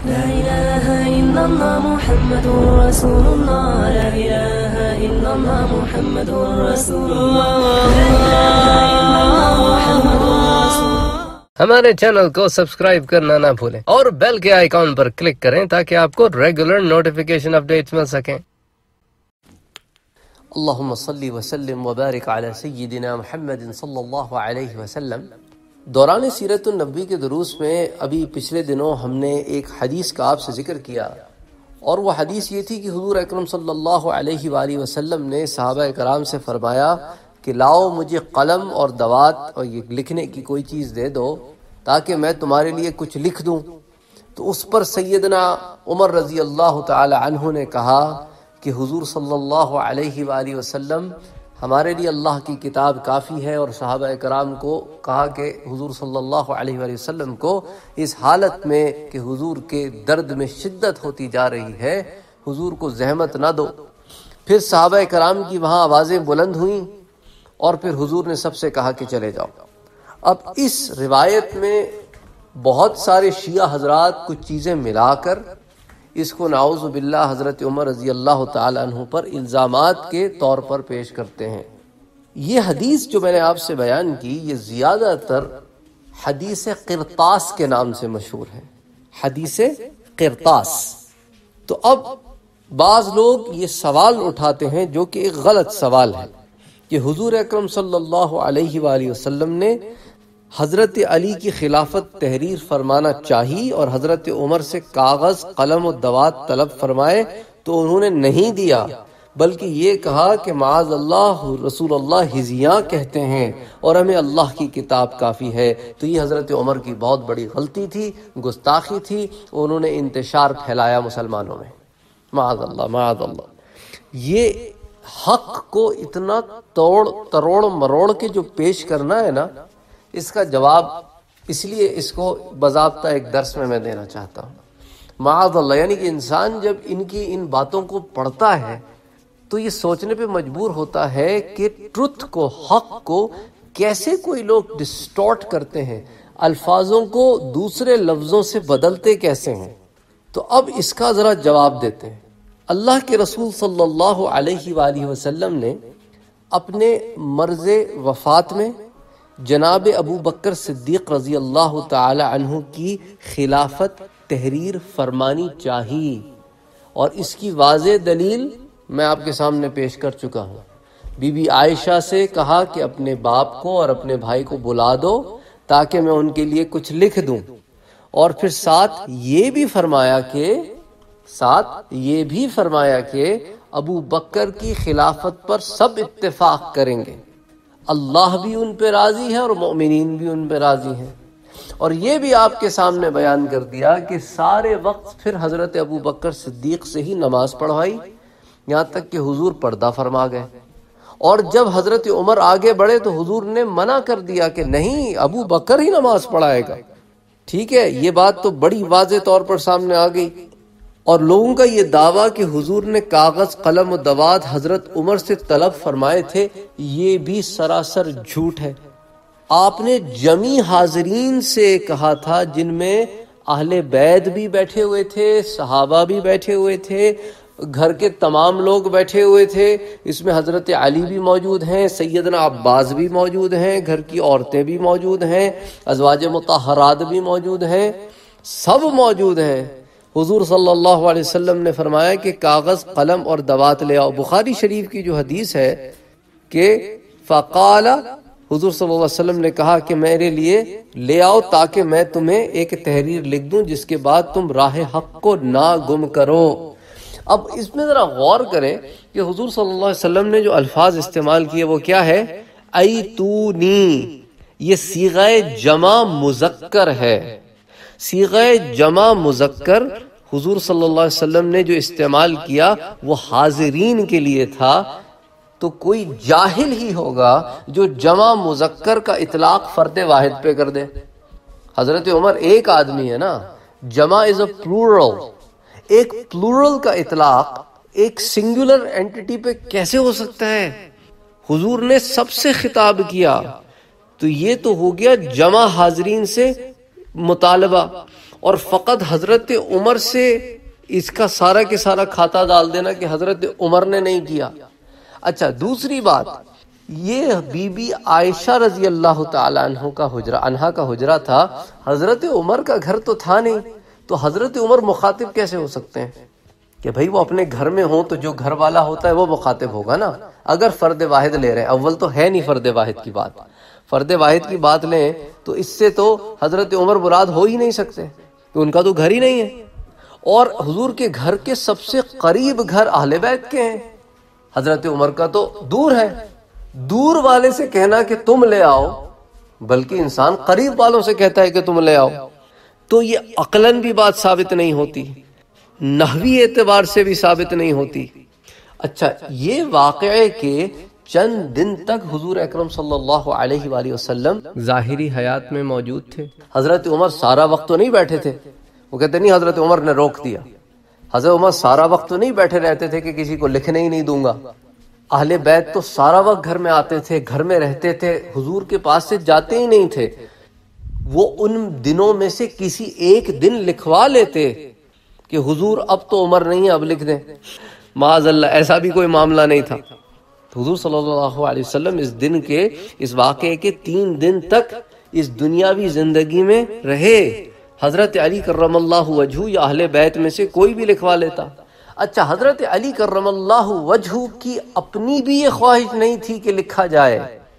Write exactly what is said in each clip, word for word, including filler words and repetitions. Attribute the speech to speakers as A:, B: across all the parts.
A: لا إله إلا الله محمد رسول الله لا إله إلا الله محمد رسول الله لا إله إلا الله محمد رسول الله.
B: ہمارے چینل کو سبسکرائب کرنا نہ بھولیں اور بیل کے آئیکن پر کلک کریں تاکہ آپ کو ریگولر نوٹیفیکیشن اپڈیٹس مل سکیں.
C: اللہم صلی وسلم وبارک علی سیدنا محمد صلی اللہ علیہ وسلم. دوران سیرت النبی کے دروس میں ابھی پچھلے دنوں ہم نے ایک حدیث کا آپ سے ذکر کیا، اور وہ حدیث یہ تھی کہ حضور اکرم صلی اللہ علیہ وآلہ وسلم نے صحابہ کرام سے فرمایا کہ لاؤ مجھے قلم اور دوات اور یہ لکھنے کی کوئی چیز دے دو تاکہ میں تمہارے لیے کچھ لکھ دوں. تو اس پر سیدنا عمر رضی اللہ تعالی عنہ نے کہا کہ حضور صلی اللہ علیہ وآلہ وسلم ہمارے لیے اللہ کی کتاب کافی ہے، اور صحابہ کرام کو کہا کہ حضور صلی اللہ علیہ وآلہ وسلم کو اس حالت میں کہ حضور کے درد میں شدت ہوتی جا رہی ہے حضور کو زحمت نہ دو. پھر صحابہ کرام کی وہاں آوازیں بلند ہوئیں اور پھر حضور نے سب سے کہا کہ چلے جاؤ. اب اس روایت میں بہت سارے شیعہ حضرات کچھ چیزیں ملا کر اس کو نعوذ باللہ حضرت عمر رضی اللہ تعالی عنہ پر الزامات کے طور پر پیش کرتے ہیں. یہ حدیث جو میں نے آپ سے بیان کی یہ زیادہ تر حدیث قرطاس کے نام سے مشہور ہے، حدیث قرطاس. تو اب بعض لوگ یہ سوال اٹھاتے ہیں جو کہ ایک غلط سوال ہے کہ حضور اکرم صلی اللہ علیہ وآلہ وسلم نے حضرت علی کی خلافت تحریر فرمانا چاہی اور حضرت عمر سے کاغذ قلم و دوات طلب فرمائے تو انہوں نے نہیں دیا، بلکہ یہ کہا کہ معاذ اللہ رسول اللہ ہزیاں کہتے ہیں اور ہمیں اللہ کی کتاب کافی ہے. تو یہ حضرت عمر کی بہت بڑی غلطی تھی، گستاخی تھی، انہوں نے انتشار پھیلایا مسلمانوں میں. معاذ اللہ معاذ اللہ. یہ حق کو اتنا توڑ تروڑ مروڑ کے جو پیش کرنا ہے نا، اس کا جواب اس لیے اس کو باضابطہ ایک درس میں میں دینا چاہتا ہوں. معاذ اللہ، یعنی کہ انسان جب ان کی ان باتوں کو پڑھتا ہے تو یہ سوچنے پہ مجبور ہوتا ہے کہ ٹروتھ کو، حق کو کیسے کوئی لوگ ڈسٹورٹ کرتے ہیں، الفاظوں کو دوسرے لفظوں سے بدلتے کیسے ہیں. تو اب اس کا ذرا جواب دیتے ہیں. اللہ کے رسول صلی اللہ علیہ وآلہ وسلم نے اپنے مرض وفات میں جناب ابو بکر صدیق رضی اللہ تعالی عنہ کی خلافت تحریر فرمانی چاہی، اور اس کی واضح دلیل میں آپ کے سامنے پیش کر چکا ہوں. بی بی عائشہ سے کہا کہ اپنے باپ کو اور اپنے بھائی کو بلا دو تاکہ میں ان کے لیے کچھ لکھ دوں، اور پھر ساتھ یہ بھی فرمایا کہ ساتھ یہ بھی فرمایا کہ ابو بکر کی خلافت پر سب اتفاق کریں گے، اللہ بھی ان پہ راضی ہے اور مومنین بھی ان پہ راضی ہیں. اور یہ بھی آپ کے سامنے بیان کر دیا کہ سارے وقت پھر حضرت ابو بکر صدیق سے ہی نماز پڑھوائی، یہاں تک کہ حضور پردہ فرما گئے. اور جب حضرت عمر آگے بڑھے تو حضور نے منع کر دیا کہ نہیں، ابو بکر ہی نماز پڑھائے گا. ٹھیک ہے، یہ بات تو بڑی واضح طور پر سامنے آ گئی. اور لوگوں کا یہ دعویٰ کہ حضور نے کاغذ قلم و دوات حضرت عمر سے طلب فرمائے تھے، یہ بھی سراسر جھوٹ ہے. آپ نے جمی حاضرین سے کہا تھا جن میں اہل بیت بھی بیٹھے ہوئے تھے، صحابہ بھی بیٹھے ہوئے تھے، گھر کے تمام لوگ بیٹھے ہوئے تھے، اس میں حضرت علی بھی موجود ہیں، سیدنا عباس بھی موجود ہیں، گھر کی عورتیں بھی موجود ہیں، ازواج مطہرات بھی موجود ہیں، سب موجود ہیں. حضور صلی اللہ علیہ وسلم نے فرمایا کہ کاغذ قلم اور دوات لے آؤ. بخاری شریف کی جو حدیث ہے کہ فقال، حضور صلی اللہ علیہ وسلم نے کہا کہ میرے لیے لے آؤ تاکہ میں تمہیں ایک تحریر لکھ دوں جس کے بعد تم راہ حق کو نہ گم کرو. اب اس میں ذرا غور کریں کہ حضور صلی اللہ علیہ وسلم نے جو الفاظ استعمال کیے وہ کیا ہے؟ ایتونی. یہ صیغہ جمع مذکر ہے. صیغہ جمع مذکر حضور صلی اللہ علیہ وسلم نے جو استعمال کیا وہ حاضرین کے لیے تھا. تو کوئی جاہل ہی ہوگا جو جمع مذکر کا اطلاق فرد واحد پہ کر دے. حضرت عمر ایک آدمی ہے نا، جمع از اے پلورل. ایک پلورل کا اطلاق ایک سنگولر اینٹی پہ کیسے ہو سکتا ہے؟ حضور نے سب سے خطاب کیا تو یہ تو ہو گیا جمع حاضرین سے مطالبہ. اور فقط حضرت عمر سے اس کا سارا کے سارا کھاتا ڈال دینا کہ حضرت عمر نے نہیں کیا۔ اچھا دوسری بات، یہ بی بی عائشہ رضی اللہ تعالیٰ عنہ کا حجرہ عنہا کا حجرہ تھا، حضرت عمر کا گھر تو تھا نہیں، تو حضرت عمر مخاطب کیسے ہو سکتے ہیں کہ بھئی وہ اپنے گھر میں ہوں تو جو گھر والا ہوتا ہے وہ مخاطب ہوگا نا۔ اگر فرد واحد لے رہے ہیں، اول تو ہے نہیں فرد واحد کی بات، فرد واحد کی بات لیں تو اس سے تو حضرت عمر مراد ہو ہی نہیں سکتے، تو ان کا تو گھر ہی نہیں ہے، اور حضور کے گھر کے سب سے قریب گھر اہل بیت کے ہیں، حضرت عمر کا تو دور ہے۔ دور والے سے کہنا کہ تم لے آؤ، بلکہ انسان قریب والوں سے کہتا ہے کہ تم لے آؤ، تو یہ عقلاً بھی بات ثابت نہیں ہوتی، نحوی اعتبار سے بھی ثابت نہیں ہوتی۔ اچھا یہ واقعے کے چند دن تک حضور اکرم صلی اللہ علیہ وآلہ وسلم ظاہری حیات میں موجود تھے۔ حضرت عمر سارا وقت تو نہیں بیٹھے تھے، وہ کہتے نہیں حضرت عمر نے روک دیا، حضرت عمر سارا وقت تو نہیں بیٹھے رہتے تھے کہ کسی کو لکھنے ہی نہیں دوں گا، اہل بیت تو سارا وقت گھر میں آتے تھے، گھر میں رہتے تھے، حضور کے پاس سے جاتے ہی نہیں تھے۔ وہ ان دنوں میں سے کسی ایک دن لکھوا لیتے کہ حضور اب تو عمر نہیں ہے، اب لکھ دیں، معاذ اللہ ایسا بھی کوئی معاملہ نہیں تھا۔ تو حضور صلی اللہ علیہ وسلم اس دن کے اس واقعے کے تین دن تک اس دنیاوی زندگی میں رہے، حضرت علی کرم اللہ وجہہ یا اہل بیت میں سے کوئی بھی لکھوا لیتا۔ اچھا حضرت علی کرم اللہ وجہہ کی اپنی بھی یہ خواہش نہیں تھی کہ لکھا جائے۔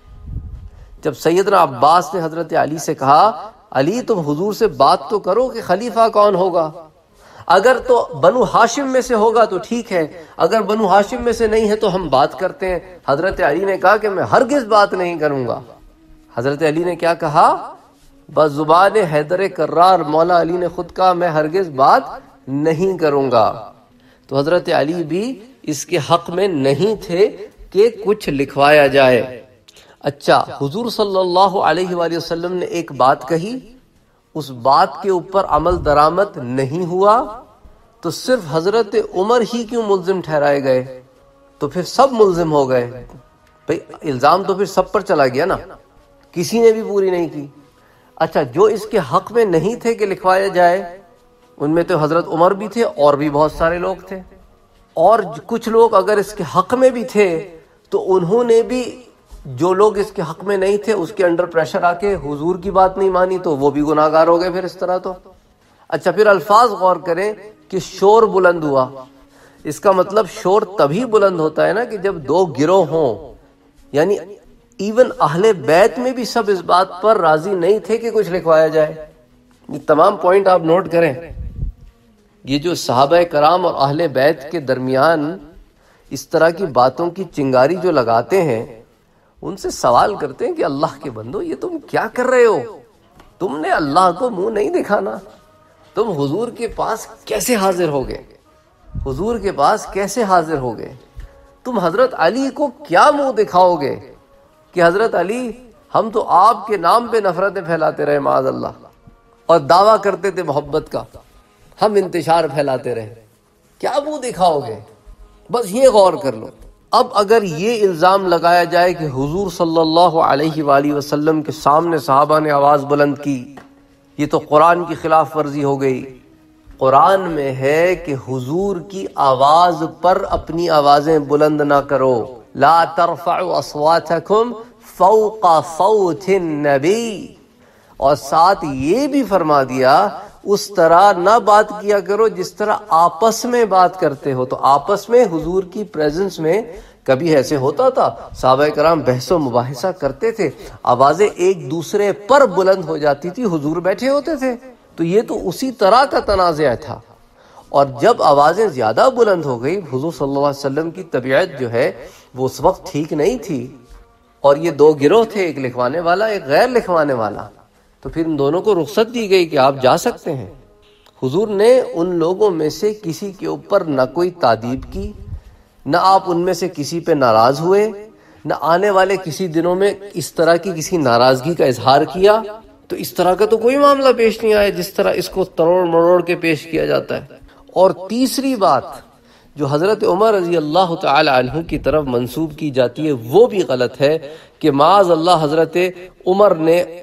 C: جب سیدنا عباس نے حضرت علی سے کہا علی تم حضور سے بات تو کرو کہ خلیفہ کون ہوگا، اگر تو بنو ہاشم میں سے ہوگا تو ٹھیک ہے، اگر بنو ہاشم میں سے نہیں ہے تو ہم بات کرتے ہیں۔ حضرت علی نے کہا کہ میں ہرگز بات نہیں کروں گا۔ حضرت علی نے کیا کہا؟ بس زبان حیدر کرار مولا علی نے خود کہا میں ہرگز بات نہیں کروں گا۔ تو حضرت علی بھی اس کے حق میں نہیں تھے کہ کچھ لکھوایا جائے۔ اچھا حضور صلی اللہ علیہ وآلہ وسلم نے ایک بات کہی، اس بات کے اوپر عمل درآمد نہیں ہوا، تو صرف حضرت عمر ہی کیوں ملزم ٹھہرائے گئے؟ تو پھر سب ملزم ہو گئے بھئی، الزام تو پھر سب پر چلا گیا نا، کسی نے بھی پوری نہیں کی۔ اچھا جو اس کے حق میں نہیں تھے کہ لکھوایا جائے ان میں تو حضرت عمر بھی تھے اور بھی بہت سارے لوگ تھے، اور کچھ لوگ اگر اس کے حق میں بھی تھے تو انہوں نے بھی جو لوگ اس کے حق میں نہیں تھے اس کے انڈر پریشر آ کے حضور کی بات نہیں مانی تو وہ بھی گناہ گار ہو گئے پھر اس طرح تو۔ اچھا پھر الفاظ غور کریں کہ شور بلند ہوا، اس کا مطلب شور تبھی بلند ہوتا ہے نا کہ جب دو گروہ ہوں، یعنی ایون اہل بیت میں بھی سب اس بات پر راضی نہیں تھے کہ کچھ لکھوایا جائے۔ یہ تمام پوائنٹ آپ نوٹ کریں، یہ جو صحابہ کرام اور اہل بیت کے درمیان اس طرح کی باتوں کی چنگاری جو لگاتے ہیں ان سے سوال کرتے ہیں کہ اللہ کے بندو یہ تم کیا کر رہے ہو؟ تم نے اللہ کو منہ نہیں دکھانا، تم حضور کے پاس کیسے حاضر ہو گئے؟ حضور کے پاس کیسے حاضر ہو گئے؟ تم حضرت علی کو کیا منہ دکھاؤ گے کہ حضرت علی ہم تو آپ کے نام پہ نفرتیں پھیلاتے رہے معاذ اللہ، اور دعویٰ کرتے تھے محبت کا، ہم انتشار پھیلاتے رہے، کیا منہ دکھاؤ گے؟ بس یہ غور کر لو۔ اب اگر یہ الزام لگایا جائے کہ حضور صلی اللہ علیہ وآلہ وسلم کے سامنے صحابہ نے آواز بلند کی، یہ تو قرآن کی خلاف ورزی ہو گئی۔ قرآن میں ہے کہ حضور کی آواز پر اپنی آوازیں بلند نہ کرو، لا ترفعوا اصواتکم فوق صوت النبی، اور ساتھ یہ بھی فرما دیا اس طرح نہ بات کیا کرو جس طرح آپس میں بات کرتے ہو۔ تو آپس میں حضور کی پریزنس میں کبھی ایسے ہوتا تھا صحابہ کرام بحث و مباحثہ کرتے تھے، آوازیں ایک دوسرے پر بلند ہو جاتی تھی، حضور بیٹھے ہوتے تھے، تو یہ تو اسی طرح کا تنازع تھا۔ اور جب آوازیں زیادہ بلند ہو گئی، حضور صلی اللہ علیہ وسلم کی طبیعت جو ہے وہ اس وقت ٹھیک نہیں تھی، اور یہ دو گروہ تھے، ایک لکھوانے والا ایک غیر لکھوانے والا، تو پھر ان دونوں کو رخصت دی گئی کہ آپ جا سکتے ہیں۔ حضور نے ان لوگوں میں سے کسی کے اوپر نہ کوئی تعدیب کی، نہ آپ ان میں سے کسی پہ ناراض ہوئے، نہ آنے والے کسی دنوں میں اس طرح کی کسی ناراضگی کا اظہار کیا۔ تو اس طرح کا تو کوئی معاملہ پیش نہیں آیا جس طرح اس کو تروڑ مروڑ کے پیش کیا جاتا ہے۔ اور تیسری بات جو حضرت عمر رضی اللہ تعالی عنہ کی طرف منسوب کی جاتی ہے وہ بھی غلط ہے کہ معاذ اللہ حضرت عمر نے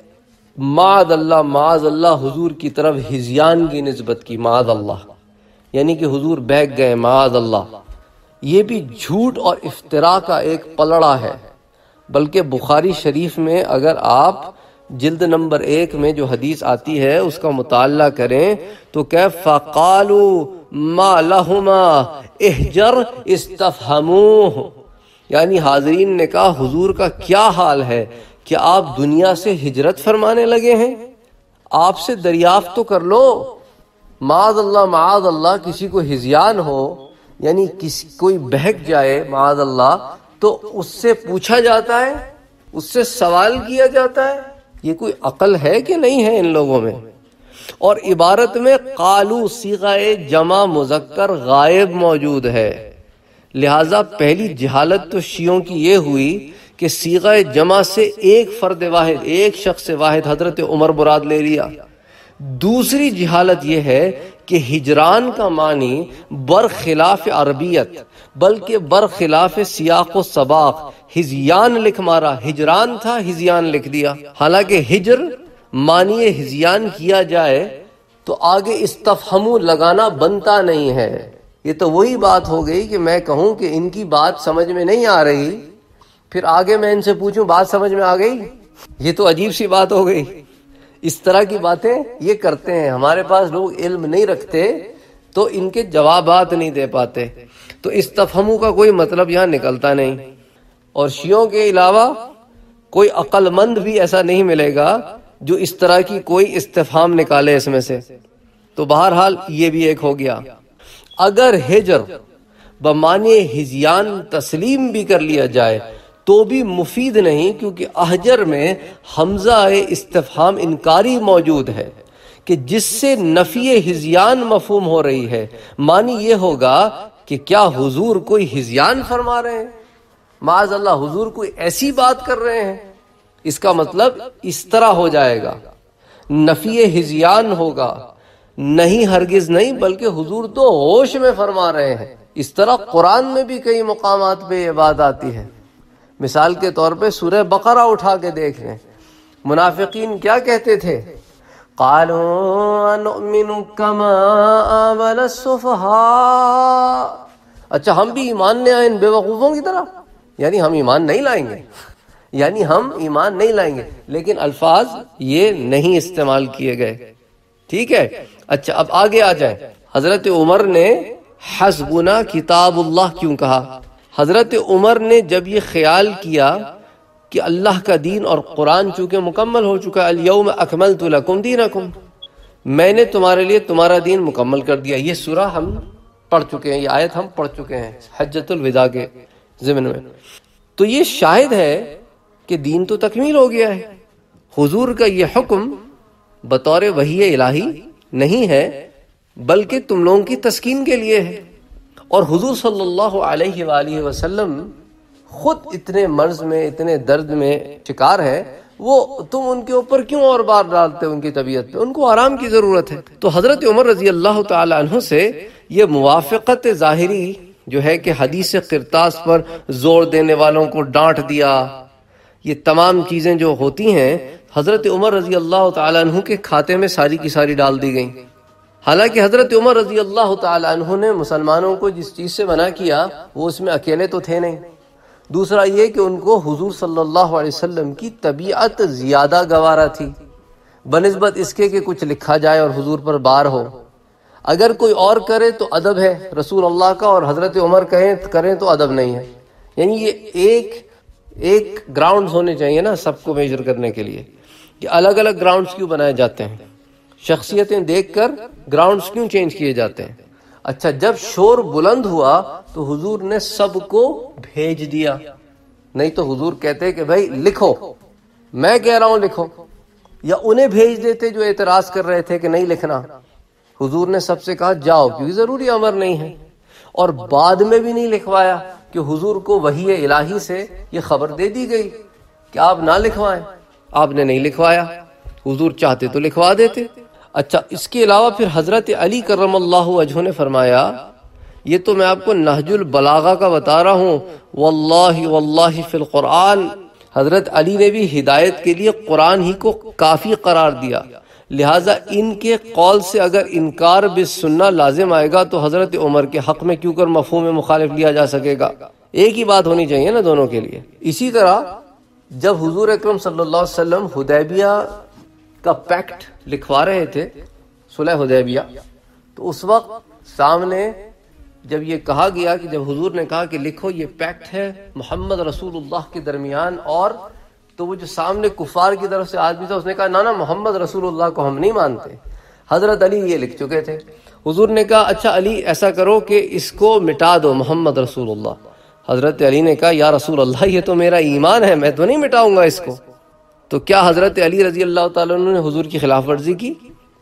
C: معاذ اللہ معاذ اللہ حضور کی طرف ہذیان کی نسبت کی، معاذ اللہ یعنی کہ حضور بہک گئے، معاذ اللہ۔ یہ بھی جھوٹ اور افتراء کا ایک پلڑا ہے، بلکہ بخاری شریف میں اگر آپ جلد نمبر ایک میں جو حدیث آتی ہے اس کا مطالعہ کریں تو کہ فَقَالُوا مَا لَهُمَا اِحْجَرْ اسْتَفْهَمُوهُ، یعنی حاضرین نے کہا حضور کا کیا حال ہے کہ آپ دنیا سے ہجرت فرمانے لگے ہیں، آپ سے دریافت تو کر لو۔ معاذ اللہ معاذ اللہ کسی کو ہذیان ہو یعنی کسی کوئی بہک جائے معاذ اللہ تو اس سے پوچھا جاتا ہے، اس سے سوال کیا جاتا ہے، یہ کوئی عقل ہے کہ نہیں ہے ان لوگوں میں؟ اور عبارت میں قالو صیغہ جمع مذکر غائب موجود ہے، لہٰذا پہلی جہالت تو شیعوں کی یہ ہوئی کہ صیغہ جمع سے ایک فرد واحد، ایک شخص واحد حضرت عمر مراد لے لیا۔ دوسری جہالت یہ ہے کہ ہجران کا معنی برخلاف عربیت بلکہ برخلاف سیاق و سباق ہذیان لکھ مارا، ہجران تھا ہذیان لکھ دیا، حالانکہ ہجر معنی ہذیان کیا جائے تو آگے استفہمو لگانا بنتا نہیں ہے۔ یہ تو وہی بات ہو گئی کہ میں کہوں کہ ان کی بات سمجھ میں نہیں آ رہی، پھر آگے میں ان سے پوچھوں بات سمجھ میں آ گئی، یہ تو عجیب سی بات ہو گئی۔ اس طرح کی باتیں یہ کرتے ہیں، ہمارے پاس لوگ علم نہیں رکھتے تو ان کے جوابات نہیں دے پاتے، تو استفہمو کا کوئی مطلب یہاں نکلتا نہیں۔ اور شیعوں کے علاوہ کوئی عقل مند بھی ایسا نہیں ملے گا جو اس طرح کی کوئی استفہام نکالے اس میں سے۔ تو بہرحال یہ بھی ایک ہو گیا۔ اگر ہجر بمعنی ہذیان تسلیم بھی کر لیا جائے تو بھی مفید نہیں، کیونکہ احجر میں حمزہ استفہام انکاری موجود ہے کہ جس سے نفی ہذیان مفہوم ہو رہی ہے۔ معنی یہ ہوگا کہ کیا حضور کوئی ہذیان فرما رہے ہیں، معاذ اللہ حضور کوئی ایسی بات کر رہے ہیں، اس کا مطلب اس طرح ہو جائے گا، نفی ہذیان ہوگا، نہیں ہرگز نہیں بلکہ حضور تو ہوش میں فرما رہے ہیں۔ اس طرح قرآن میں بھی کئی مقامات پہ یہ بات آتی ہے۔ مثال کے طور پہ سورہ بقرہ اٹھا کے دیکھ لیں، منافقین کیا کہتے تھے؟ قالوا نؤمن كما آمن السفهاء، اچھا ہم بھی ایمان لے آئے ان بے وقوفوں کی طرح، یعنی ہم ایمان نہیں لائیں گے، یعنی ہم ایمان نہیں لائیں گے، لیکن الفاظ یہ نہیں استعمال کیے گئے، ٹھیک ہے۔ اچھا اب آگے آ جائیں، حضرت عمر نے حسبنا کتاب اللہ کیوں کہا؟ حضرت عمر نے جب یہ خیال کیا کہ اللہ کا دین اور قرآن چونکہ مکمل ہو چکا، الیوم اکملت لکم دینکم، میں نے تمہارے لیے تمہارا دین مکمل کر دیا، یہ سورہ ہم پڑھ چکے ہیں، یہ آیت ہم پڑھ چکے ہیں حجۃ الوداع کے ضمن میں، تو یہ شاہد ہے کہ دین تو تکمیل ہو گیا ہے۔ حضور کا یہ حکم بطور وحی الہی نہیں ہے بلکہ تم لوگوں کی تسکین کے لیے ہے، اور حضور صلی اللہ علیہ وآلہ وسلم خود اتنے مرض میں اتنے درد میں شکار ہے، وہ تم ان کے اوپر کیوں اور بار ڈالتے ان کی طبیعت پہ؟ ان کو آرام کی ضرورت ہے۔ تو حضرت عمر رضی اللہ تعالی عنہ سے یہ موافقت ظاہری جو ہے کہ حدیث قرطاس پر زور دینے والوں کو ڈانٹ دیا، یہ تمام چیزیں جو ہوتی ہیں حضرت عمر رضی اللہ تعالی عنہ کے کھاتے میں ساری کی ساری ڈال دی گئیں۔ حالانکہ حضرت عمر رضی اللہ تعالی عنہ نے مسلمانوں کو جس چیز سے منع کیا وہ اس میں اکیلے تو تھے نہیں، دوسرا یہ کہ ان کو حضور صلی اللہ علیہ وسلم کی طبیعت زیادہ گوارا تھی بنسبت اس کے کہ کچھ لکھا جائے اور حضور پر بار ہو۔ اگر کوئی اور کرے تو ادب ہے رسول اللہ کا، اور حضرت عمر کہیں کریں تو ادب نہیں ہے۔ یعنی یہ ایک ایک گراؤنڈز ہونے چاہیے نا سب کو میجر کرنے کے لیے، کہ الگ الگ گراؤنڈز کیوں بنائے جاتے ہیں، شخصیتیں دیکھ کر گراؤنڈز کیوں چینج کیے جاتے ہیں۔ اچھا جب شور بلند ہوا تو حضور نے سب کو بھیج دیا، نہیں تو حضور کہتے کہ بھائی لکھو، میں کہہ رہا ہوں لکھو، یا انہیں بھیج دیتے جو اعتراض کر رہے تھے کہ نہیں لکھنا۔ حضور نے سب سے کہا جاؤ، کیونکہ ضروری امر نہیں ہے، اور بعد میں بھی نہیں لکھوایا کہ حضور کو وحی الہی سے یہ خبر دے دی گئی کہ آپ نہ لکھوائیں، آپ نے نہیں لکھوایا، حضور چاہتے تو لکھوا دیتے۔ اچھا اس کے علاوہ پھر حضرت علی کرم اللہ وجہہ نے فرمایا، یہ تو میں آپ کو نہج البلاغہ کا بتا رہا ہوں، واللہ واللہ فی القرآن، حضرت علی نے بھی ہدایت کے لیے قرآن ہی کو کافی قرار دیا، لہٰذا ان کے قول سے اگر انکار بالسنہ لازم آئے گا تو حضرت عمر کے حق میں کیوں کر مفہوم مخالف لیا جا سکے گا؟ ایک ہی بات ہونی چاہیے نا دونوں کے لیے۔ اسی طرح جب حضور اکرم صلی اللہ علیہ وسلم حدیبیہ کا پیکٹ لکھوا رہے تھے، صلح حدیبیہ، تو اس وقت سامنے جب یہ کہا گیا کہ جب حضور نے کہا کہ لکھو یہ پیکٹ ہے محمد رسول اللہ کے درمیان، اور تو وہ جو سامنے کفار کی طرف سے آدمی تھا اس نے کہا نا نا محمد رسول اللہ کو ہم نہیں مانتے۔ حضرت علی یہ لکھ چکے تھے، حضور نے کہا اچھا علی ایسا کرو کہ اس کو مٹا دو محمد رسول اللہ۔ حضرت علی نے کہا یا رسول اللہ یہ تو میرا ایمان ہے، میں تو نہیں مٹاؤں گا اس کو۔ تو کیا حضرت علی رضی اللہ تعالیٰ عنہ نے حضور کی خلاف ورزی کی؟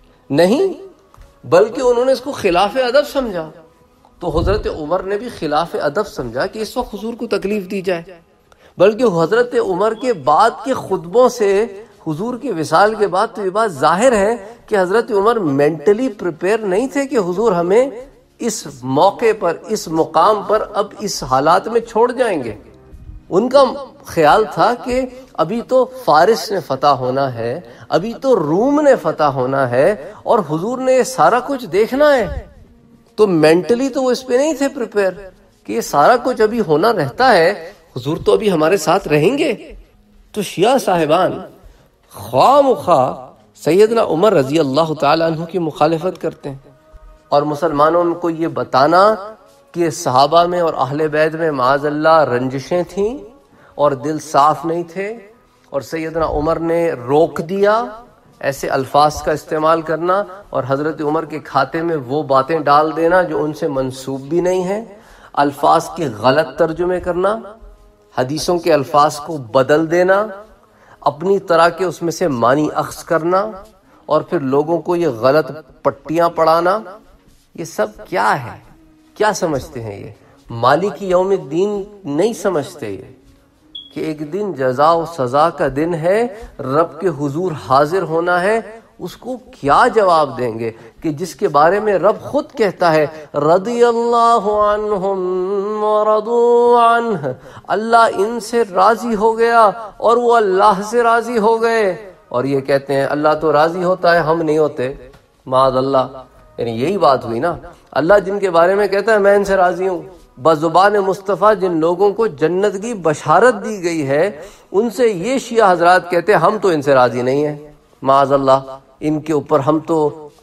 C: نہیں، بلکہ انہوں نے اس کو خلاف ادب سمجھا۔ تو حضرت عمر نے بھی خلاف ادب سمجھا کہ اس وقت حضور کو تکلیف دی جائے، بلکہ حضرت عمر کے بعد کے خطبوں سے حضور کے وصال کے بعد تو یہ بات ظاہر ہے کہ حضرت عمر مینٹلی پریپیئر نہیں تھے کہ حضور ہمیں اس موقع پر، اس مقام پر اب اس حالات میں چھوڑ جائیں گے۔ ان کا خیال تھا کہ ابھی تو فارس نے فتح ہونا ہے، ابھی تو روم نے فتح ہونا ہے، اور حضور نے یہ سارا کچھ دیکھنا ہے۔ تو مینٹلی تو وہ اس پہ نہیں تھے پریپیئر کہ یہ سارا کچھ ابھی ہونا رہتا ہے، حضور تو ابھی ہمارے ساتھ رہیں گے۔ تو شیعہ صاحبان خواہ مخواہ سیدنا عمر رضی اللہ تعالیٰ عنہ کی مخالفت کرتے ہیں، اور مسلمانوں کو یہ بتانا کہ صحابہ میں اور اہل بیت میں معاذ اللہ رنجشیں تھیں اور دل صاف نہیں تھے، اور سیدنا عمر نے روک دیا ایسے الفاظ کا استعمال کرنا، اور حضرت عمر کے کھاتے میں وہ باتیں ڈال دینا جو ان سے منسوب بھی نہیں ہیں، الفاظ کے غلط ترجمے کرنا، حدیثوں کے الفاظ کو بدل دینا، اپنی طرح کے اس میں سے معنی اخذ کرنا، اور پھر لوگوں کو یہ غلط پٹیاں پڑھانا، یہ سب کیا ہے؟ کیا سمجھتے ہیں؟ یہ مالک یوم الدین نہیں سمجھتے یہ کہ ایک دن جزا و سزا کا دن ہے، رب کے حضور حاضر ہونا ہے۔ اس کو کیا جواب دیں گے کہ جس کے بارے میں رب خود کہتا ہے رضی اللہ عنہم ورضوا عنہ، اللہ ان سے راضی ہو گیا اور وہ اللہ سے راضی ہو گئے، اور یہ کہتے ہیں اللہ تو راضی ہوتا ہے ہم نہیں ہوتے، معاذ اللہ۔ یعنی یہی بات ہوئی نا، اللہ جن کے بارے میں کہتا ہے میں ان سے راضی ہوں، بزبان مصطفیٰ جن لوگوں کو جنت کی بشارت دی گئی ہے ان سے یہ شیعہ حضرات کہتے ہیں ہم تو ان سے راضی نہیں ہیں، معاذ اللہ، ان کے اوپر ہم تو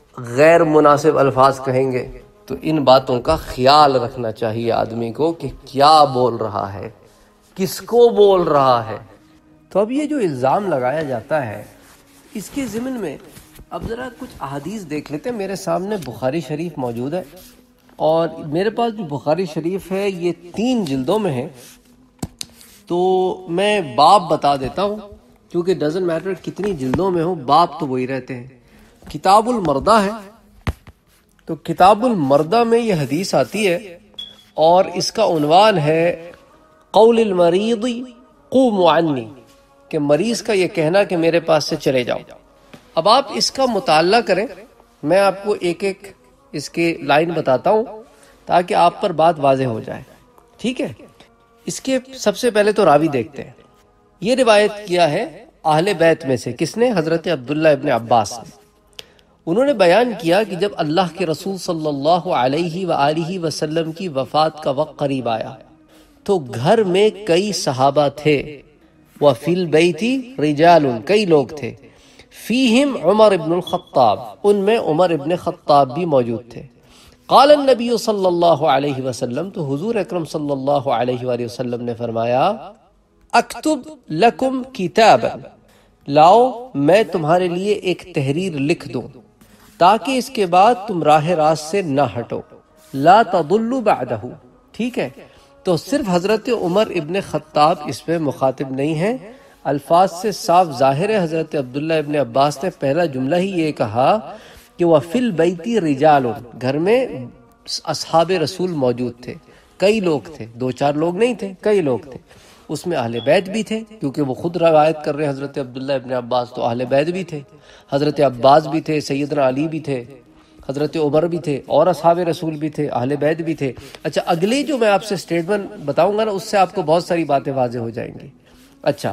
C: غیر مناسب الفاظ کہیں گے۔ تو ان باتوں کا خیال رکھنا چاہیے آدمی کو کہ کیا بول رہا ہے، کس کو بول رہا ہے۔ تو اب یہ جو الزام لگایا جاتا ہے اس کے ضمن میں اب ذرا کچھ احادیث دیکھ لیتے ہیں۔ میرے سامنے بخاری شریف موجود ہے، اور میرے پاس جو بخاری شریف ہے یہ تین جلدوں میں ہے، تو میں باب بتا دیتا ہوں کیونکہ ڈزنٹ میٹر کتنی جلدوں میں ہو، باب تو وہی رہتے ہیں۔ کتاب المردہ ہے، تو کتاب المردہ میں یہ حدیث آتی ہے اور اس کا عنوان ہے قول المریض قوم عنی، کہ مریض کا یہ کہنا کہ میرے پاس سے چلے جاؤ۔ اب آپ اس کا مطالعہ کریں، میں آپ کو ایک ایک اس کے لائن بتاتا ہوں تاکہ آپ پر بات واضح ہو جائے، ٹھیک ہے؟ اس کے سب سے پہلے تو راوی دیکھتے ہیں۔ یہ روایت کیا ہے اہل بیت میں سے، کس نے؟ حضرت عبداللہ ابن عباس نے۔ انہوں نے بیان کیا کہ جب اللہ کے رسول صلی اللہ علیہ وآلہ وسلم کی وفات کا وقت قریب آیا تو گھر میں کئی صحابہ تھے، وَفِي الْبَيْتِ رِجَالٌ، کئی لوگ تھے، فیہم عمر ابن الخطاب، ان میں عمر ابن خطاب بھی موجود تھے۔ قال النبی صلی اللہ علیہ وسلم، تو حضور اکرم صلی اللہ علیہ وآلہ وسلم نے فرمایا اکتب لکم کتابا، لاؤ میں تمہارے لیے ایک تحریر لکھ دوں تاکہ اس کے بعد تم راہ راست سے نہ ہٹو، لا تضلوا بعدہ، ٹھیک ہے؟ تو صرف حضرت عمر ابن خطاب اس پہ مخاطب نہیں ہیں، الفاظ سے صاف ظاہر ہے حضرت عبداللہ ابن عباس نے پہلا جملہ ہی یہ کہا کہ وَفِي الْبَيْتِ رِجَالٌ، گھر میں اصحاب رسول موجود تھے، کئی لوگ تھے، دو چار لوگ نہیں تھے، کئی لوگ تھے، اس میں اہل بیت بھی تھے کیونکہ وہ خود روایت کر رہے ہیں حضرت عبداللہ ابن عباس، تو اہل بیت بھی تھے، حضرت عباس بھی تھے، سیدنا علی بھی تھے، حضرت عمر بھی تھے، اور اصحاب رسول بھی تھے، اہل بیت بھی تھے۔ اچھا اگلی جو میں آپ سے سٹیٹمنٹ بتاؤں گا نا اس سے آپ کو بہت ساری باتیں واضح ہو جائیں گی۔ اچھا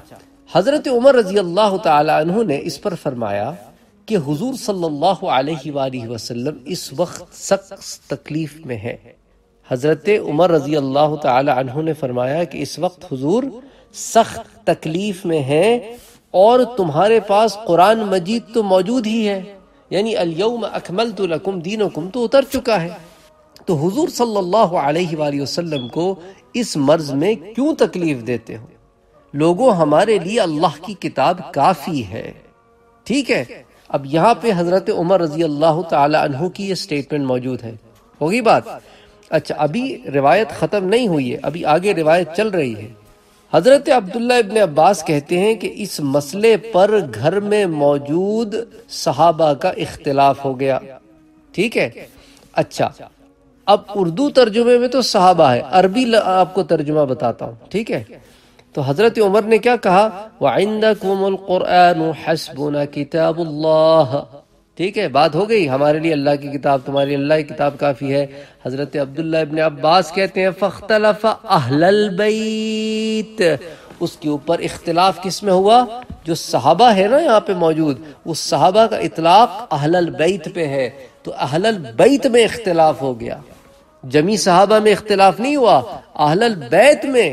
C: حضرت عمر رضی اللہ تعالی عنہ نے اس پر فرمایا کہ حضور صلی اللہ علیہ وآلہ وسلم اس وقت سخت تکلیف میں ہے۔ حضرت عمر رضی اللہ تعالی عنہ نے فرمایا کہ اس وقت حضور سخت تکلیف میں ہیں اور تمہارے پاس قرآن مجید تو موجود ہی ہے، یعنی الیوم اکملت لکم دینکم تو اتر چکا ہے۔ تو حضور صلی اللہ علیہ وآلہ وسلم کو اس مرض میں کیوں تکلیف دیتے ہو؟ لوگوں، ہمارے لیے اللہ کی کتاب کافی ہے، ٹھیک ہے؟ اب یہاں پہ حضرت عمر رضی اللہ تعالی عنہ کی یہ سٹیٹمنٹ موجود ہے، ہوگی بات؟ اچھا، ابھی روایت ختم نہیں ہوئی ہے، ابھی آگے روایت چل رہی ہے۔ حضرت عبداللہ ابن عباس کہتے ہیں کہ اس مسئلے پر گھر میں موجود صحابہ کا اختلاف ہو گیا، ٹھیک ہے؟ اچھا، اب اردو ترجمے میں تو صحابہ ہے، عربی آپ کو ترجمہ بتاتا ہوں، ٹھیک ہے؟ تو حضرت عمر نے کیا کہا؟ وَعِنْدَكُمُ الْقُرْآنُ حَسْبُنَا كِتَابُ اللَّهِ، ٹھیک ہے، بات ہو گئی، ہمارے لیے اللہ کی کتاب، تمہاری اللہ کی کتاب کافی ہے۔ حضرت عبداللہ ابن عباس کہتے ہیں فَاخْتَلَفَ أَهْلَ الْبَيْتِ، اس کے اوپر اختلاف کس میں ہوا؟ جو صحابہ ہے نا یہاں پہ موجود، وہ صحابہ کا اطلاق اہل البیت پہ ہے، تو اہل البیت میں اختلاف ہو گیا، جمی صحابہ میں اختلاف نہیں ہوا، اہل البیت میں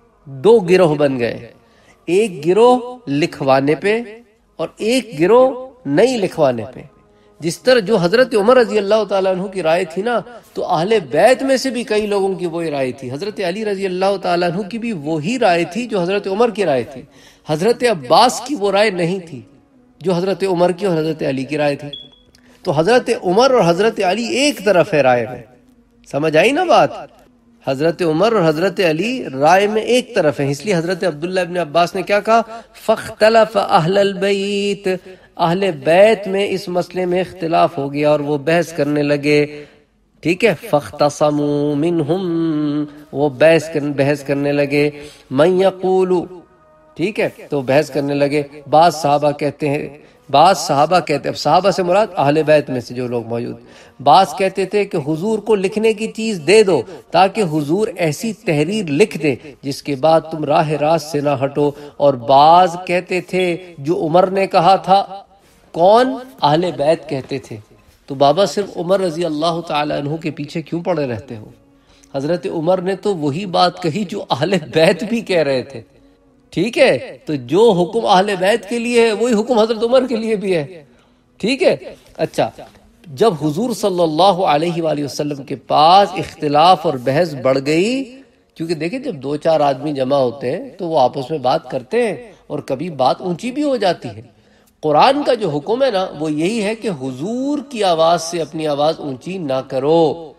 C: دو گروہ بن گئے، ایک گروہ لکھوانے پہ اور ایک گروہ نہیں لکھوانے پہ۔ جس طرح جو حضرت عمر رضی اللہ تعالیٰ عنہ کی رائے تھی نا، تو اہل بیت میں سے بھی کئی لوگوں کی وہی رائے تھی۔ حضرت علی رضی اللہ تعالیٰ عنہ کی بھی وہی رائے تھی جو حضرت عمر کی رائے تھی۔ حضرت عباس کی وہ رائے نہیں تھی جو حضرت عمر کی اور حضرت علی کی رائے تھی۔ تو حضرت عمر اور حضرت علی ایک طرف ہے رائے میں، سمجھ آئی نا بات؟ حضرت عمر اور حضرت علی رائے میں ایک طرف ہیں، اس لیے حضرت عبداللہ ابن عباس نے کیا کہا؟ فَاخْتَلَفَ أَهْلَ الْبَيْتِ، اہل بیت میں اس مسئلے میں اختلاف ہو گیا اور وہ بحث کرنے لگے، ٹھیک ہے؟ فَاخْتَصَمُوا مِنْهُمْ، وہ بحث کرنے لگے، مَنْ يَقُولُ، ٹھیک ہے؟ تو بحث کرنے لگے، بعض صحابہ کہتے ہیں، بعض صحابہ کہتے ہیں، اب صحابہ سے مراد اہل بیت میں سے جو لوگ موجود، بعض کہتے تھے کہ حضور کو لکھنے کی چیز دے دو تاکہ حضور ایسی تحریر لکھ دے جس کے بعد تم راہ راست سے نہ ہٹو، اور بعض کہتے تھے جو عمر نے کہا تھا، کون؟ اہل بیت کہتے تھے۔ تو بابا صرف عمر رضی اللہ تعالی عنہ کے پیچھے کیوں پڑے رہتے ہو؟ حضرت عمر نے تو وہی بات کہی جو اہل بیت بھی کہہ رہے تھے، ٹھیک ہے؟ تو جو حکم اہل بیت کے لیے ہے وہی حکم حضرت عمر کے لیے بھی ہے، ٹھیک ہے؟ اچھا، جب حضور صلی اللہ علیہ وآلہ وسلم کے پاس اختلاف اور بحث بڑھ گئی، کیونکہ دیکھیں جب دو چار آدمی جمع ہوتے ہیں تو وہ آپس میں بات کرتے ہیں اور کبھی بات اونچی بھی ہو جاتی ہے۔ قرآن کا جو حکم ہے نا وہ یہی ہے کہ حضور کی آواز سے اپنی آواز اونچی نہ کرو،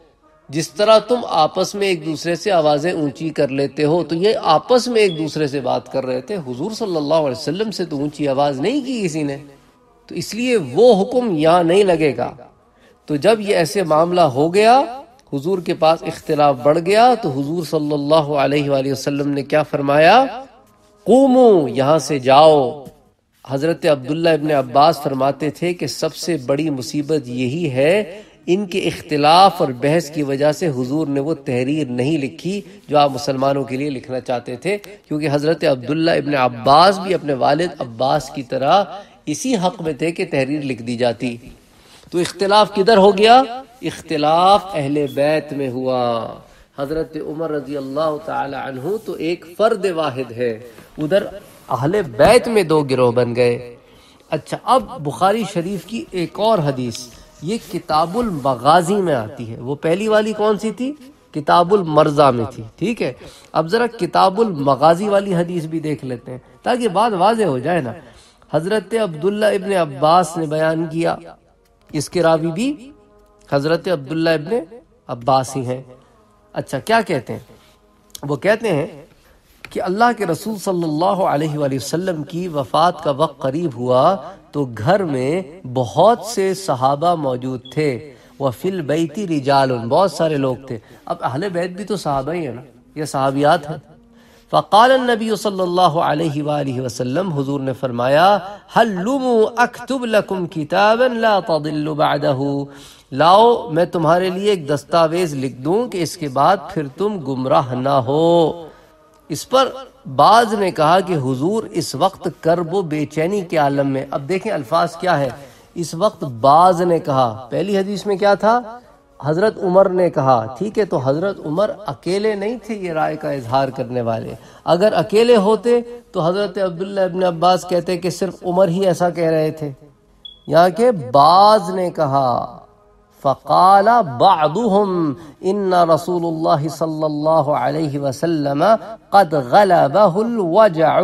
C: جس طرح تم آپس میں ایک دوسرے سے آوازیں اونچی کر لیتے ہو، تو یہ آپس میں ایک دوسرے سے بات کر رہے تھے، حضور صلی اللہ علیہ وسلم سے تو اونچی آواز نہیں کی کسی نے، تو اس لیے وہ حکم یہاں نہیں لگے گا۔ تو جب یہ ایسے معاملہ ہو گیا، حضور کے پاس اختلاف بڑھ گیا، تو حضور صلی اللہ علیہ وآلہ وسلم نے کیا فرمایا؟ قومو، یہاں سے جاؤ۔ حضرت عبداللہ ابن عباس فرماتے تھے کہ سب سے بڑی مصیبت یہی ہے، ان کے اختلاف اور بحث کی وجہ سے حضور نے وہ تحریر نہیں لکھی جو آپ مسلمانوں کے لیے لکھنا چاہتے تھے، کیونکہ حضرت عبداللہ ابن عباس بھی اپنے والد عباس کی طرح اسی حق میں تھے کہ تحریر لکھ دی جاتی۔ تو اختلاف کدھر ہو گیا؟ اختلاف اہل بیت میں ہوا۔ حضرت عمر رضی اللہ تعالی عنہ تو ایک فرد واحد ہے، ادھر اہل بیت میں دو گروہ بن گئے۔ اچھا، اب بخاری شریف کی ایک اور حدیث، یہ کتاب المغازی میں آتی ہے۔ وہ پہلی والی کون سی تھی؟ کتاب المرضی میں تھی، ٹھیک ہے؟ اب ذرا کتاب المغازی والی حدیث بھی دیکھ لیتے ہیں تاکہ بات واضح ہو جائے نا۔ حضرت عبداللہ ابن عباس نے بیان کیا، اس کے راوی بھی حضرت عبداللہ ابن عباس ہی ہیں۔ اچھا، کیا کہتے ہیں؟ وہ کہتے ہیں کہ اللہ کے رسول صلی اللہ علیہ وآلہ وسلم کی وفات کا وقت قریب ہوا تو گھر میں بہت سے صحابہ موجود تھے، وفی البیت رجال، بہت سارے لوگ تھے۔ اب اہل بیت بھی تو صحابہ ہی ہیں نا، یہ صحابیات ہیں۔ فقال النبی صلی اللہ علیہ وآلہ وسلم، حضور نے فرمایا، حلموا اکتب لکم کتابا لا تضلوا بعدہ، لاؤ میں تمہارے لیے ایک دستاویز لکھ دوں کہ اس کے بعد پھر تم گمراہ نہ ہو۔ اس پر بعض نے کہا کہ حضور اس وقت کرب و بے چینی کے عالم میں. اب دیکھیں الفاظ کیا ہے. اس وقت بعض نے کہا، پہلی حدیث میں کیا تھا؟ حضرت عمر نے کہا. ٹھیک ہے، تو حضرت عمر اکیلے نہیں تھے یہ رائے کا اظہار کرنے والے. اگر اکیلے ہوتے تو حضرت عبداللہ ابن عباس کہتے کہ صرف عمر ہی ایسا کہہ رہے تھے. یہاں کہ بعض نے کہا. فقال بعضهم ان رسول اللہ صلی اللہ علیہ وسلم قد غلبه الوجع.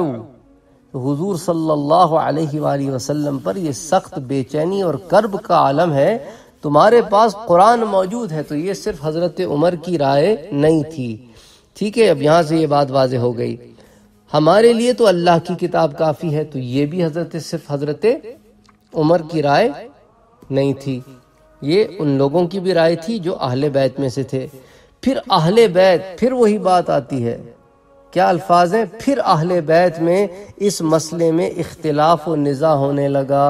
C: حضور صلی اللہ علیہ وآلہ وسلم پر یہ سخت بے چینی اور کرب کا عالم ہے. تمہارے پاس قرآن موجود ہے. تو یہ صرف حضرت عمر کی رائے نہیں تھی. ٹھیک ہے، اب یہاں سے یہ بات واضح ہو گئی. ہمارے لیے تو اللہ کی کتاب کافی ہے. تو یہ بھی حضرت صرف حضرت عمر کی رائے نہیں تھی، یہ ان لوگوں کی بھی رائے تھی جو اہل بیت میں سے تھے. پھر اہل بیت، پھر وہی بات آتی ہے. کیا الفاظ ہیں؟ پھر اہل بیت میں اس مسئلے میں اختلاف و نزاع ہونے لگا.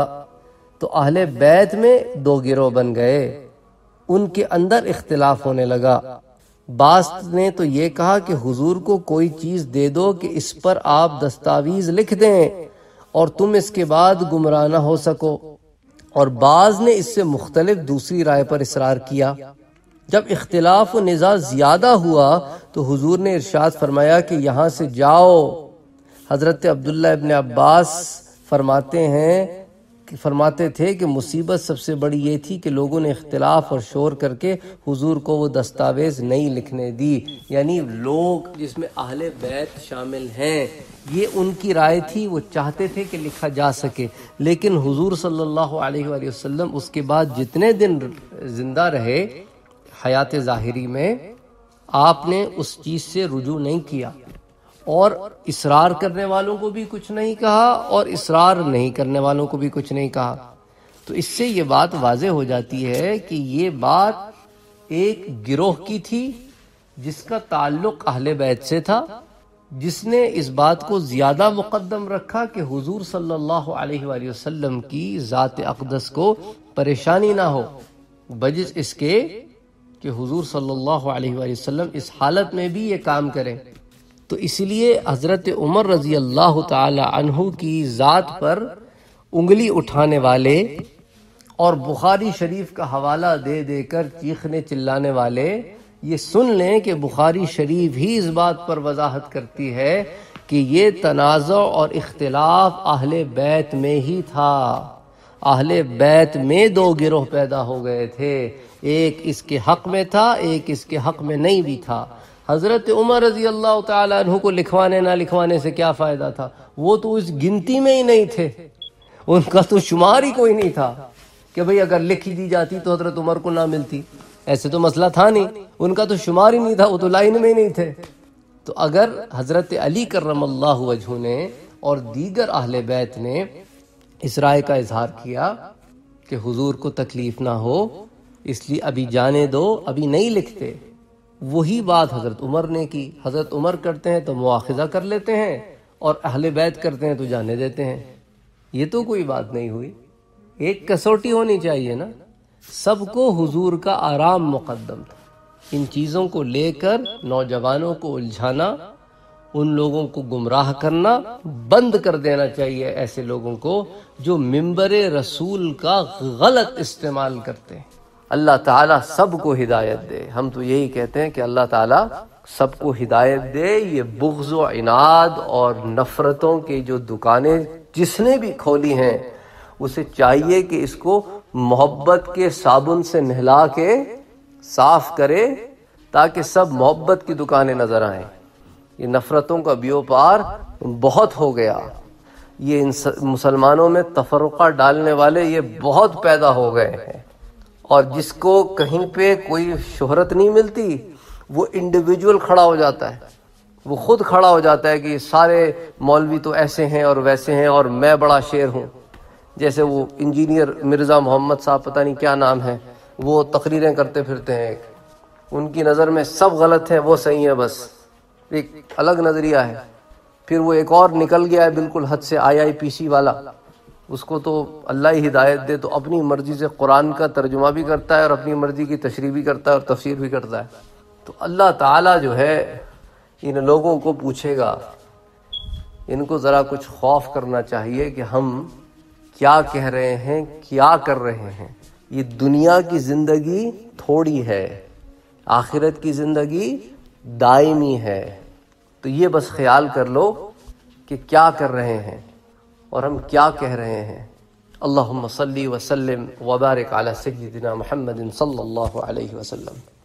C: تو اہل بیت میں دو گروہ بن گئے، ان کے اندر اختلاف ہونے لگا. بعض نے تو یہ کہا کہ حضور کو کوئی چیز دے دو کہ اس پر آپ دستاویز لکھ دیں اور تم اس کے بعد گمراہ نہ ہو سکو. اور بعض نے اس سے مختلف دوسری رائے پر اصرار کیا. جب اختلاف و نزاع زیادہ ہوا تو حضور نے ارشاد فرمایا کہ یہاں سے جاؤ. حضرت عبداللہ ابن عباس فرماتے ہیں کہ فرماتے تھے کہ مصیبت سب سے بڑی یہ تھی کہ لوگوں نے اختلاف اور شور کر کے حضور کو وہ دستاویز نہیں لکھنے دی. یعنی لوگ جس میں اہل بیت شامل ہیں، یہ ان کی رائے تھی، وہ چاہتے تھے کہ لکھا جا سکے. لیکن حضور صلی اللہ علیہ وآلہ وسلم اس کے بعد جتنے دن زندہ رہے حیات ظاہری میں، آپ نے اس چیز سے رجوع نہیں کیا اور اصرار کرنے والوں کو بھی کچھ نہیں کہا اور اصرار نہیں کرنے والوں کو بھی کچھ نہیں کہا. تو اس سے یہ بات واضح ہو جاتی ہے کہ یہ بات ایک گروہ کی تھی جس کا تعلق اہل بیت سے تھا، جس نے اس بات کو زیادہ مقدم رکھا کہ حضور صلی اللہ علیہ وآلہ وسلم کی ذات اقدس کو پریشانی نہ ہو، بجز اس کے کہ حضور صلی اللہ علیہ وآلہ وسلم اس حالت میں بھی یہ کام کریں. تو اس لیے حضرت عمر رضی اللہ تعالی عنہ کی ذات پر انگلی اٹھانے والے اور بخاری شریف کا حوالہ دے دے کر چیخنے چلانے والے یہ سن لیں کہ بخاری شریف ہی اس بات پر وضاحت کرتی ہے کہ یہ تنازع اور اختلاف اہل بیت میں ہی تھا. اہل بیت میں دو گروہ پیدا ہو گئے تھے، ایک اس کے حق میں تھا، ایک اس کے حق میں نہیں بھی تھا. حضرت عمر رضی اللہ تعالیٰ عنہ کو لکھوانے نہ لکھوانے سے کیا فائدہ تھا؟ وہ تو اس گنتی میں ہی نہیں تھے، ان کا تو شمار ہی کوئی نہیں تھا کہ بھئی اگر لکھی دی جاتی تو حضرت عمر کو نہ ملتی. ایسے تو مسئلہ تھا نہیں، ان کا تو شمار ہی نہیں تھا، وہ تو لائن میں ہی نہیں تھے. تو اگر حضرت علی کرم اللہ وجہہ نے اور دیگر اہل بیت نے اس رائے کا اظہار کیا کہ حضور کو تکلیف نہ ہو اس لیے ابھی جانے دو، ابھی نہیں لکھتے، وہی بات حضرت عمر نے کی. حضرت عمر کرتے ہیں تو مواخذہ کر لیتے ہیں اور اہل بیت کرتے ہیں تو جانے دیتے ہیں. یہ تو کوئی بات نہیں ہوئی. ایک کسوٹی ہونی چاہیے نا. سب کو حضور کا آرام مقدم تھا. ان چیزوں کو لے کر نوجوانوں کو الجھانا، ان لوگوں کو گمراہ کرنا بند کر دینا چاہیے، ایسے لوگوں کو جو ممبر رسول کا غلط استعمال کرتے ہیں. اللہ تعالیٰ سب کو ہدایت دے. ہم تو یہی کہتے ہیں کہ اللہ تعالیٰ سب کو ہدایت دے. یہ بغض و عناد اور نفرتوں کی جو دکانیں جس نے بھی کھولی ہیں اسے چاہیے کہ اس کو محبت کے صابن سے نہلا کے صاف کرے تاکہ سب محبت کی دکانیں نظر آئیں. یہ نفرتوں کا بیوپار بہت ہو گیا. یہ مسلمانوں میں تفرقہ ڈالنے والے یہ بہت پیدا ہو گئے ہیں، اور جس کو کہیں پہ کوئی شہرت نہیں ملتی وہ انڈیویجول کھڑا ہو جاتا ہے، وہ خود کھڑا ہو جاتا ہے کہ سارے مولوی تو ایسے ہیں اور ویسے ہیں اور میں بڑا شیر ہوں. جیسے وہ انجینئر مرزا محمد صاحب، پتہ نہیں کیا نام ہے، وہ تقریریں کرتے پھرتے ہیں. ان کی نظر میں سب غلط ہیں، وہ صحیح ہے، بس ایک الگ نظریہ ہے. پھر وہ ایک اور نکل گیا ہے بالکل حد سے، آئی آئی پی سی والا، اس کو تو اللہ ہی ہدایت دے، تو اپنی مرضی سے قرآن کا ترجمہ بھی کرتا ہے اور اپنی مرضی کی تشریح بھی کرتا ہے اور تفسیر بھی کرتا ہے. تو اللہ تعالیٰ جو ہے ان لوگوں کو پوچھے گا ان کو ذرا کچھ خوف کرنا چاہیے کہ ہم کیا کہہ رہے ہیں، کیا کر رہے ہیں۔ یہ دنیا کی زندگی تھوڑی ہے، آخرت کی زندگی دائمی ہے، تو یہ بس خیال کر لو کہ کیا کر رہے ہیں اور ہم کیا کہہ رہے ہیں۔ اللہم صلی وسلم وبارک علی سیدنا محمد صلی اللہ علیہ وسلم۔